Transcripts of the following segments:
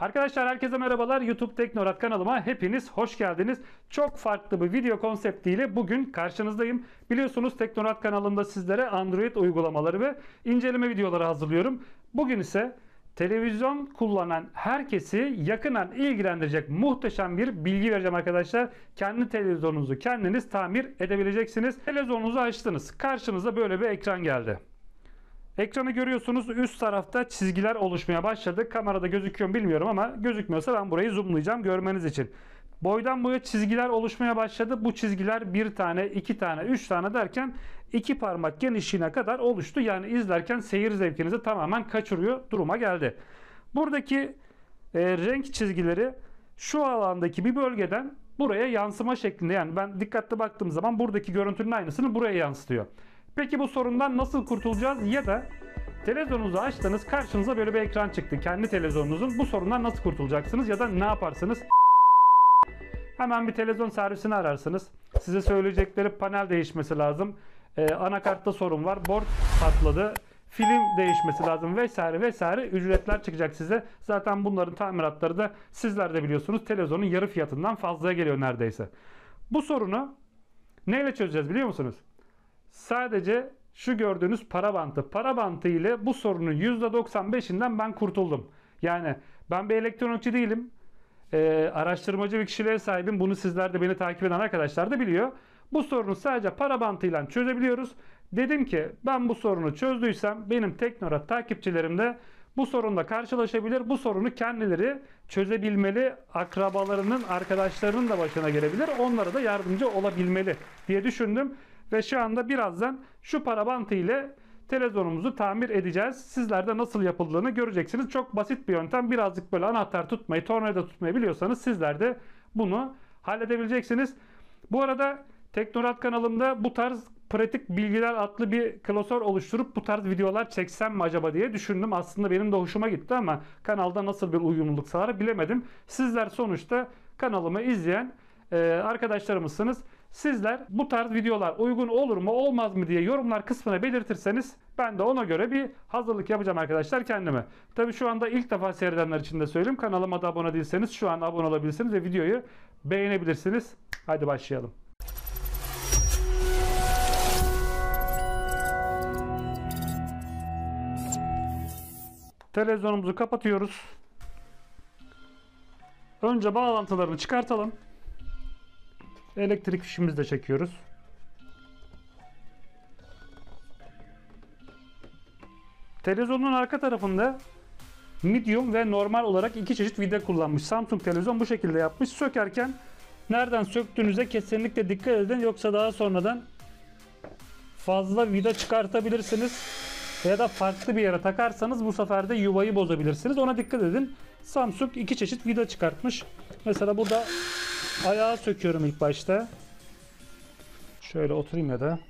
Arkadaşlar herkese merhabalar. YouTube Teknorat kanalıma hepiniz hoş geldiniz. Çok farklı bir video konseptiyle bugün karşınızdayım. Biliyorsunuz Teknorat kanalında sizlere Android uygulamaları ve inceleme videoları hazırlıyorum. Bugün ise televizyon kullanan herkesi yakından ilgilendirecek muhteşem bir bilgi vereceğim arkadaşlar. Kendi televizyonunuzu kendiniz tamir edebileceksiniz. Televizyonunuzu açtınız. Karşınıza böyle bir ekran geldi. Ekranı görüyorsunuz, üst tarafta çizgiler oluşmaya başladı. Kamerada gözüküyor mu bilmiyorum ama gözükmüyorsa ben burayı zoomlayacağım görmeniz için. Boydan boya çizgiler oluşmaya başladı. Bu çizgiler bir tane, iki tane, üç tane derken iki parmak genişliğine kadar oluştu. Yani izlerken seyir zevkinizi tamamen kaçırıyor duruma geldi. Buradaki renk çizgileri şu alandaki bir bölgeden buraya yansıma şeklinde, yani ben dikkatli baktığım zaman buradaki görüntünün aynısını buraya yansıtıyor. Peki bu sorundan nasıl kurtulacağız? Ya da televizyonunuzu açtınız, karşınıza böyle bir ekran çıktı. Kendi televizyonunuzun, bu sorundan nasıl kurtulacaksınız ya da ne yaparsınız? Hemen bir televizyon servisini ararsınız. Size söyleyecekleri panel değişmesi lazım. Anakartta sorun var. Board patladı. Film değişmesi lazım vesaire vesaire ücretler çıkacak size. Zaten bunların tamiratları da sizler de biliyorsunuz televizyonun yarı fiyatından fazlaya geliyor neredeyse. Bu sorunu neyle çözeceğiz biliyor musunuz? Sadece şu gördüğünüz para bantı. Para bantı ile bu sorunun %95'inden ben kurtuldum. Yani ben bir elektronikçi değilim. Araştırmacı bir kişiliğe sahibim. Bunu sizler de, beni takip eden arkadaşlar da biliyor. Bu sorunu sadece para bantıyla çözebiliyoruz. Dedim ki ben bu sorunu çözdüysem benim Teknorat takipçilerim de bu sorunla karşılaşabilir. Bu sorunu kendileri çözebilmeli. Akrabalarının, arkadaşlarının da başına gelebilir. Onlara da yardımcı olabilmeli diye düşündüm. Ve şu anda birazdan şu para bantı ile televizyonumuzu tamir edeceğiz. Sizler de nasıl yapıldığını göreceksiniz. Çok basit bir yöntem. Birazcık böyle anahtar tutmayı, tornavida tutmayı biliyorsanız sizler de bunu halledebileceksiniz. Bu arada Teknorat kanalımda bu tarz pratik bilgiler adlı bir klasör oluşturup bu tarz videolar çeksem mi acaba diye düşündüm. Aslında benim de hoşuma gitti ama kanalda nasıl bir uyumluluk sağlar bilemedim. Sizler sonuçta kanalımı izleyen arkadaşlarımızsınız. Sizler bu tarz videolar uygun olur mu olmaz mı diye yorumlar kısmına belirtirseniz ben de ona göre bir hazırlık yapacağım arkadaşlar kendime. Tabi şu anda ilk defa seyredenler için de söyleyeyim. Kanalıma da abone değilseniz şu an abone olabilirsiniz ve videoyu beğenebilirsiniz. Hadi başlayalım. Televizyonumuzu kapatıyoruz. Önce bağlantılarını çıkartalım. Elektrik fişimizi de çekiyoruz. Televizyonun arka tarafında medium ve normal olarak iki çeşit vida kullanmış. Samsung televizyon bu şekilde yapmış. Sökerken nereden söktüğünüze kesinlikle dikkat edin. Yoksa daha sonradan fazla vida çıkartabilirsiniz. Ya da farklı bir yere takarsanız bu sefer de yuvayı bozabilirsiniz. Ona dikkat edin. Samsung iki çeşit vida çıkartmış. Mesela burada ayağı söküyorum ilk başta. Şöyle oturayım ya da.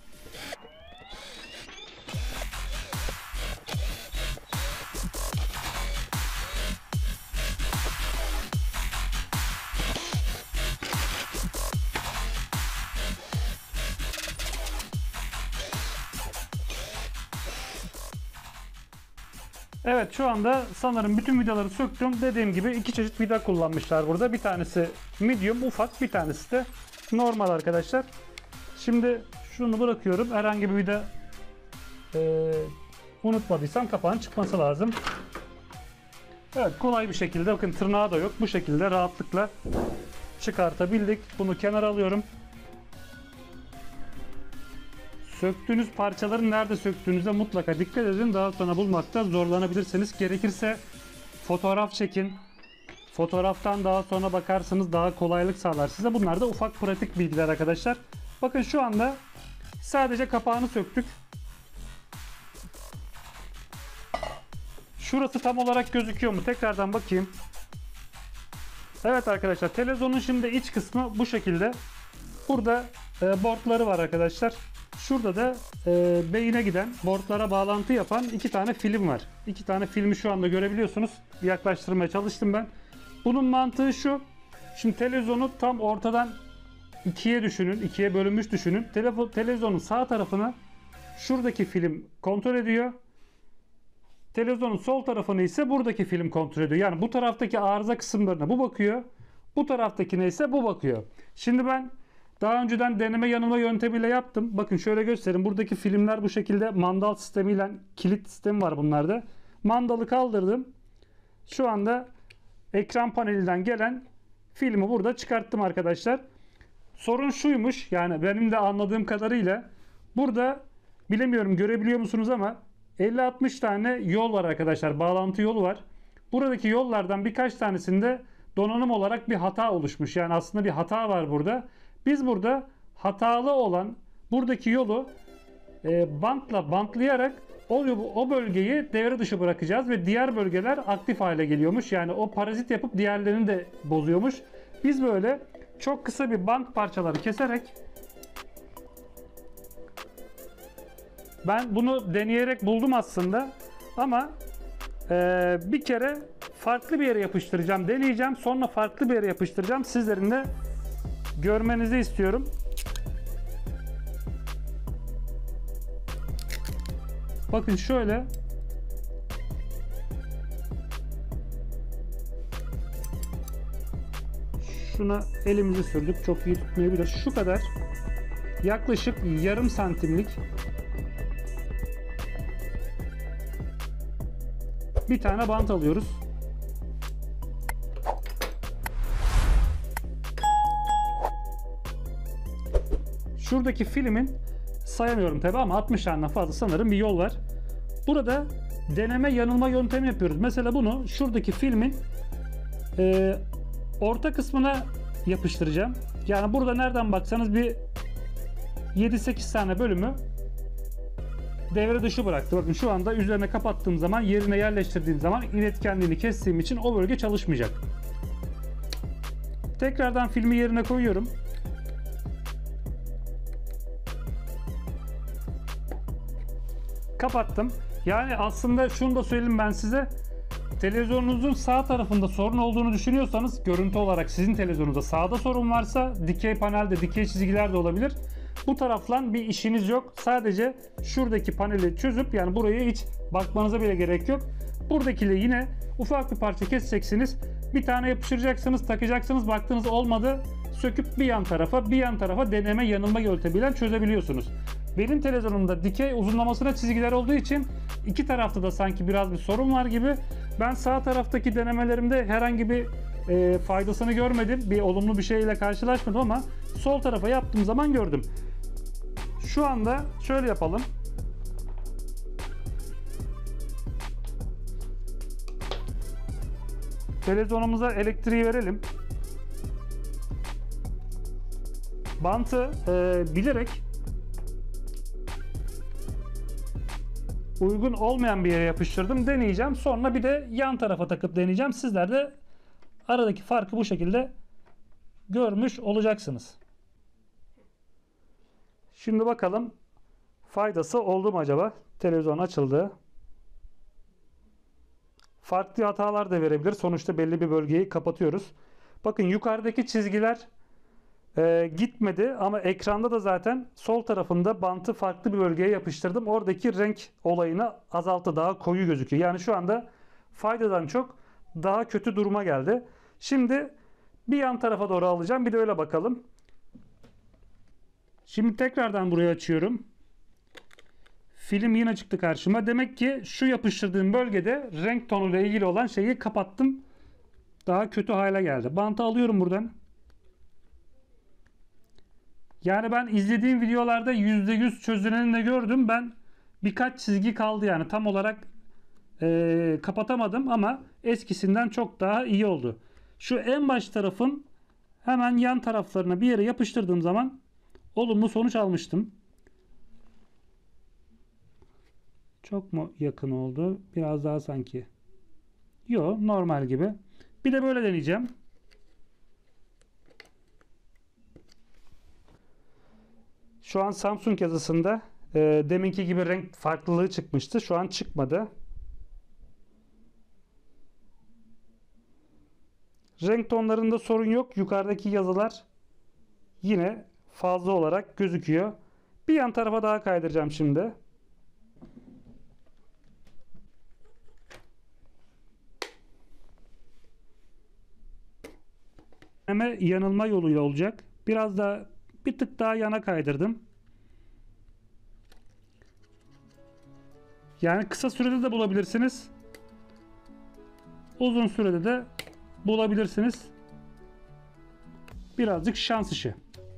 Evet, şu anda sanırım bütün vidaları söktüm. Dediğim gibi iki çeşit vida kullanmışlar burada. Bir tanesi medium ufak, bir tanesi de normal arkadaşlar. Şimdi şunu bırakıyorum. Herhangi bir vida unutmadıysam kapağın çıkması lazım. Evet, kolay bir şekilde, bakın tırnağı da yok. Bu şekilde rahatlıkla çıkartabildik. Bunu kenara alıyorum. Söktüğünüz parçaların nerede söktüğünüze mutlaka dikkat edin. Daha sonra bulmakta zorlanabilirsiniz. Gerekirse fotoğraf çekin. Fotoğraftan daha sonra bakarsanız daha kolaylık sağlar size. Bunlar da ufak pratik bilgiler arkadaşlar. Bakın şu anda sadece kapağını söktük. Şurası tam olarak gözüküyor mu? Tekrardan bakayım. Evet arkadaşlar, televizyonun şimdi iç kısmı bu şekilde. Burada boardları var arkadaşlar. Şurada da beyine giden, boardlara bağlantı yapan iki tane film var. İki tane filmi şu anda görebiliyorsunuz. Yaklaştırmaya çalıştım ben. Bunun mantığı şu. Şimdi televizyonu tam ortadan ikiye düşünün. İkiye bölünmüş düşünün. Televizyonun sağ tarafını şuradaki film kontrol ediyor. Televizyonun sol tarafını ise buradaki film kontrol ediyor. Yani bu taraftaki arıza kısımlarına bu bakıyor. Bu taraftakine ise bu bakıyor. Şimdi ben daha önceden deneme yanılma yöntemiyle yaptım. Bakın şöyle göstereyim. Buradaki filmler bu şekilde mandal sistemiyle, kilit sistemi var bunlarda. Mandalı kaldırdım. Şu anda ekran panelinden gelen filmi burada çıkarttım arkadaşlar. Sorun şuymuş, yani benim de anladığım kadarıyla burada, bilemiyorum görebiliyor musunuz ama 50-60 tane yol var arkadaşlar. Bağlantı yolu var. Buradaki yollardan birkaç tanesinde donanım olarak bir hata oluşmuş. Yani aslında bir hata var burada. Biz burada hatalı olan buradaki yolu bantlayarak o bölgeyi devre dışı bırakacağız ve diğer bölgeler aktif hale geliyormuş. Yani o parazit yapıp diğerlerini de bozuyormuş. Biz böyle çok kısa bir bant parçaları keserek, ben bunu deneyerek buldum aslında ama bir kere farklı bir yere yapıştıracağım, deneyeceğim, sonra farklı bir yere yapıştıracağım, sizlerin de görmenizi istiyorum. Bakın şöyle. Şuna elimizi sürdük. Çok iyi tutmayabilir. Şu kadar. Yaklaşık yarım santimlik bir tane bant alıyoruz. Şuradaki filmin sayamıyorum tabi ama 60 tane fazla sanırım bir yol var. Burada deneme yanılma yöntemi yapıyoruz. Mesela bunu şuradaki filmin orta kısmına yapıştıracağım. Yani burada nereden baksanız bir 7-8 tane bölümü devre dışı bıraktı. Bakın şu anda üzerine kapattığım zaman, yerine yerleştirdiğim zaman iletkenliğini kestiğim için o bölge çalışmayacak. Tekrardan filmi yerine koyuyorum. Kapattım. Yani aslında şunu da söyleyeyim ben size. Televizyonunuzun sağ tarafında sorun olduğunu düşünüyorsanız, görüntü olarak sizin televizyonunuzda sağda sorun varsa, dikey panelde dikey çizgiler de olabilir. Bu tarafla bir işiniz yok. Sadece şuradaki paneli çözüp, yani buraya hiç bakmanıza bile gerek yok. Buradakiyle yine ufak bir parça keseceksiniz. Bir tane yapıştıracaksınız, takacaksınız. Baktınız olmadı, söküp bir yan tarafa deneme yanılma yöntemiyle çözebiliyorsunuz. Benim televizyonumda dikey uzunlamasına çizgiler olduğu için iki tarafta da sanki biraz bir sorun var gibi. Ben sağ taraftaki denemelerimde herhangi bir faydasını görmedim. Bir olumlu bir şeyle karşılaşmadım ama sol tarafa yaptığım zaman gördüm. Şu anda şöyle yapalım. Televizyonumuza elektriği verelim. Bantı bilerek uygun olmayan bir yere yapıştırdım. Deneyeceğim. Sonra bir de yan tarafa takıp deneyeceğim. Sizler de aradaki farkı bu şekilde görmüş olacaksınız. Şimdi bakalım faydası oldu mu acaba? Televizyon açıldı. Farklı hatalar da verebilir. Sonuçta belli bir bölgeyi kapatıyoruz. Bakın yukarıdaki çizgiler gitmedi ama ekranda da zaten sol tarafında bantı farklı bir bölgeye yapıştırdım. Oradaki renk olayını azalttı. Daha koyu gözüküyor. Yani şu anda faydadan çok daha kötü duruma geldi. Şimdi bir yan tarafa doğru alacağım. Bir de öyle bakalım. Şimdi tekrardan burayı açıyorum. Film yine çıktı karşıma. Demek ki şu yapıştırdığım bölgede renk tonuyla ilgili olan şeyi kapattım. Daha kötü hale geldi. Bantı alıyorum buradan. Yani ben izlediğim videolarda %100 çözüneni de gördüm. Ben birkaç çizgi kaldı, yani tam olarak kapatamadım ama eskisinden çok daha iyi oldu. Şu en baş tarafın hemen yan taraflarına bir yere yapıştırdığım zaman olumlu sonuç almıştım. Çok mu yakın oldu? Biraz daha sanki. Yo, normal gibi. Bir de böyle deneyeceğim. Şu an Samsung yazısında deminki gibi renk farklılığı çıkmıştı. Şu an çıkmadı. Renk tonlarında sorun yok. Yukarıdaki yazılar yine fazla olarak gözüküyor. Bir yan tarafa daha kaydıracağım şimdi. deneme yanılma yoluyla olacak. Biraz da bir tık daha yana kaydırdım. Yani kısa sürede de bulabilirsiniz. Uzun sürede de bulabilirsiniz. Birazcık şans işi.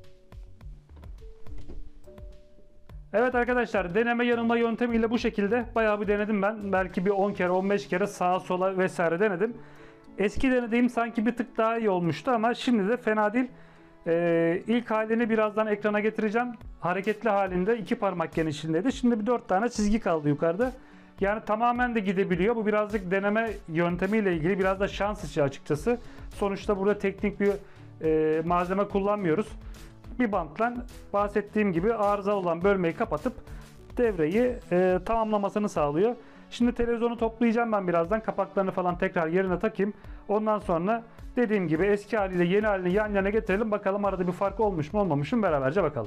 Evet arkadaşlar, deneme yanılma yöntemiyle bu şekilde bayağı bir denedim ben. Belki bir 10 kere 15 kere sağa sola vesaire denedim. Eski denediğim sanki bir tık daha iyi olmuştu ama şimdi de fena değil. İlk halini birazdan ekrana getireceğim. Hareketli halinde 2 parmak genişliğindeydi. Şimdi bir 4 tane çizgi kaldı yukarıda. Yani tamamen de gidebiliyor. Bu birazcık deneme yöntemiyle ilgili, biraz da şans işi açıkçası. Sonuçta burada teknik bir malzeme kullanmıyoruz. Bir bantla bahsettiğim gibi arıza olan bölmeyi kapatıp devreyi tamamlamasını sağlıyor. Şimdi televizyonu toplayacağım ben birazdan. Kapaklarını falan tekrar yerine takayım. Ondan sonra dediğim gibi eski haliyle yeni halini yan yana getirelim. Bakalım arada bir fark olmuş mu olmamış mı, beraberce bakalım.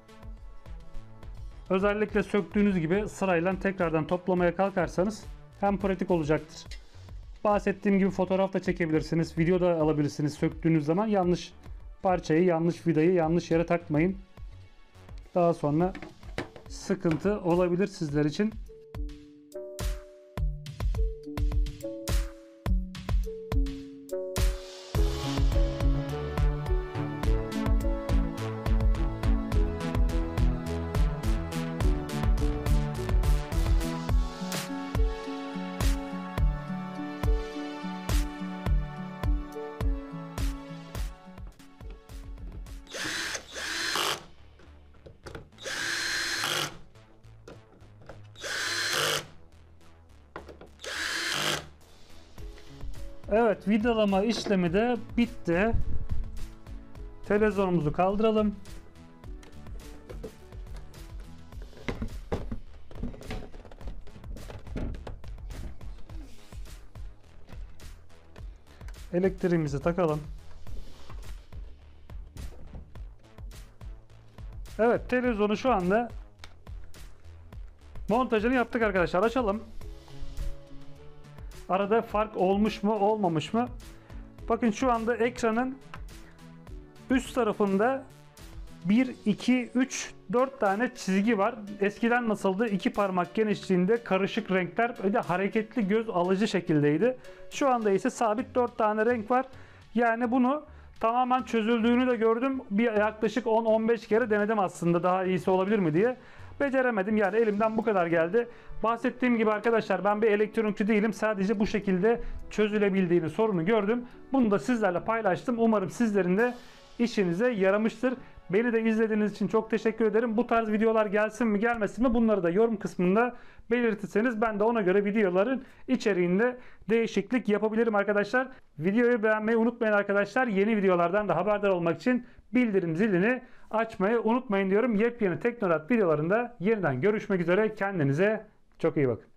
Özellikle söktüğünüz gibi sırayla tekrardan toplamaya kalkarsanız hem pratik olacaktır. Bahsettiğim gibi fotoğraf da çekebilirsiniz. Video da alabilirsiniz söktüğünüz zaman. Yanlış parçayı, yanlış vidayı yanlış yere takmayın. Daha sonra sıkıntı olabilir sizler için. Evet, vidalama işlemi de bitti. Televizyonumuzu kaldıralım. Elektriğimizi takalım. Evet, televizyonu şu anda montajını yaptık arkadaşlar. Açalım. Arada fark olmuş mu olmamış mı? Bakın şu anda ekranın üst tarafında 1, 2, 3, 4 tane çizgi var. Eskiden nasıldı? 2 parmak genişliğinde karışık renkler, öyle hareketli, göz alıcı şekildeydi. Şu anda ise sabit 4 tane renk var. Yani bunu tamamen çözüldüğünü de gördüm. Bir yaklaşık 10-15 kere denedim aslında, daha iyisi olabilir mi diye. Beceremedim, yani elimden bu kadar geldi. Bahsettiğim gibi arkadaşlar, ben bir elektronikçi değilim. Sadece bu şekilde çözülebildiğini, sorunu gördüm. Bunu da sizlerle paylaştım. Umarım sizlerin de işinize yaramıştır. Beni de izlediğiniz için çok teşekkür ederim. Bu tarz videolar gelsin mi gelmesin mi, bunları da yorum kısmında belirtirseniz ben de ona göre videoların içeriğinde değişiklik yapabilirim arkadaşlar. Videoyu beğenmeyi unutmayın arkadaşlar. Yeni videolardan da haberdar olmak için bildirim zilini açmayı unutmayın diyorum. Yepyeni Teknorat videolarında yeniden görüşmek üzere. Kendinize çok iyi bakın.